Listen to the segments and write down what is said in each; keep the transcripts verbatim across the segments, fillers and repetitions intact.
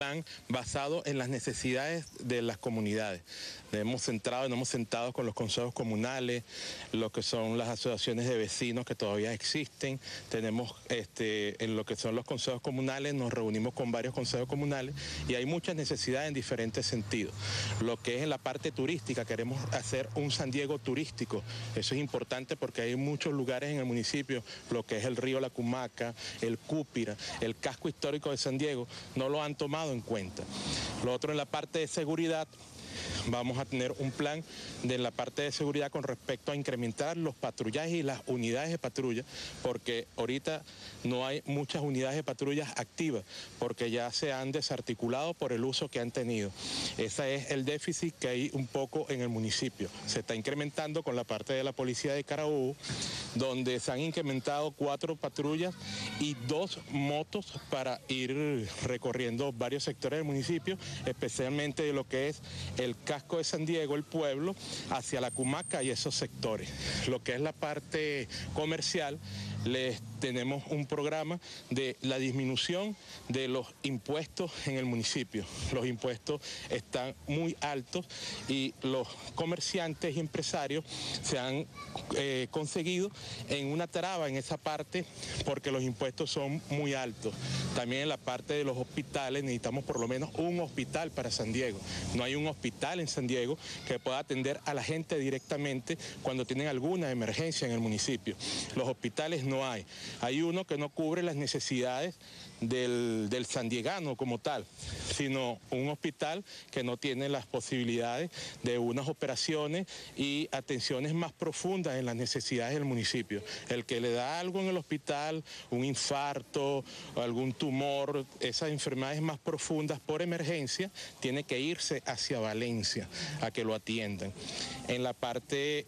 basado en las necesidades de las comunidades. Nos hemos centrado, nos hemos sentado con los consejos comunales, lo que son las asociaciones de vecinos que todavía existen. Tenemos este, en lo que son los consejos comunales, nos reunimos con varios consejos comunales y hay muchas necesidades en diferentes sentidos. Lo que es en la parte turística, queremos hacer un San Diego turístico. Eso es importante porque hay muchos lugares en el municipio, lo que es el río La Cumaca, el Cúpira, el casco histórico de San Diego, no lo han tomado en cuenta. Lo otro en la parte de seguridad, vamos a tener un plan de la parte de seguridad con respecto a incrementar los patrullajes y las unidades de patrulla, porque ahorita no hay muchas unidades de patrullas activas, porque ya se han desarticulado por el uso que han tenido. Ese es el déficit que hay un poco en el municipio. Se está incrementando con la parte de la policía de Carabobo, donde se han incrementado cuatro patrullas y dos motos para ir recorriendo varios sectores del municipio, especialmente de lo que es el casco de San Diego, el pueblo, hacia La Cumaca y esos sectores. Lo que es la parte comercial, les tenemos un programa de la disminución de los impuestos en el municipio. Los impuestos están muy altos y los comerciantes y empresarios se han eh, conseguido en una traba en esa parte porque los impuestos son muy altos. También en la parte de los hospitales necesitamos por lo menos un hospital para San Diego. No hay un hospital en San Diego que pueda atender a la gente directamente cuando tienen alguna emergencia en el municipio. Los hospitales no hay. Hay uno que no cubre las necesidades del, del sandiegano como tal, sino un hospital que no tiene las posibilidades de unas operaciones y atenciones más profundas en las necesidades del municipio. El que le da algo en el hospital, un infarto, algún tumor, esas enfermedades más profundas por emergencia, tiene que irse hacia Valencia a que lo atiendan. En la parte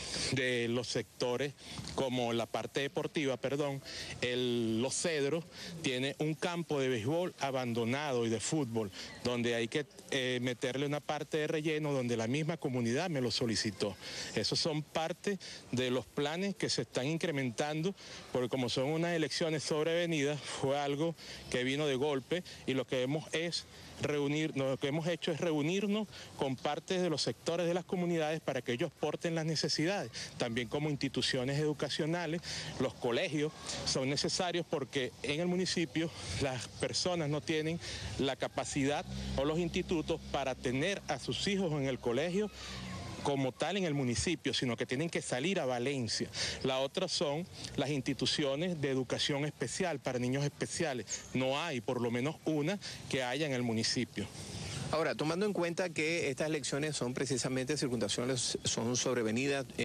de los sectores, como la parte deportiva, perdón, el, Los Cedros tiene un campo de béisbol abandonado y de fútbol, donde hay que eh, meterle una parte de relleno donde la misma comunidad me lo solicitó. Esos son parte de los planes que se están incrementando, porque como son unas elecciones sobrevenidas, fue algo que vino de golpe y lo que hemos es reunir, lo que hemos hecho es reunirnos con partes de los sectores de las comunidades para que ellos porten las necesidades. También como instituciones educacionales, los colegios son necesarios porque en el municipio las personas no tienen la capacidad o los institutos para tener a sus hijos en el colegio como tal en el municipio, sino que tienen que salir a Valencia. La otra son las instituciones de educación especial para niños especiales. No hay por lo menos una que haya en el municipio. Ahora, tomando en cuenta que estas elecciones son precisamente circunstanciales, son sobrevenidas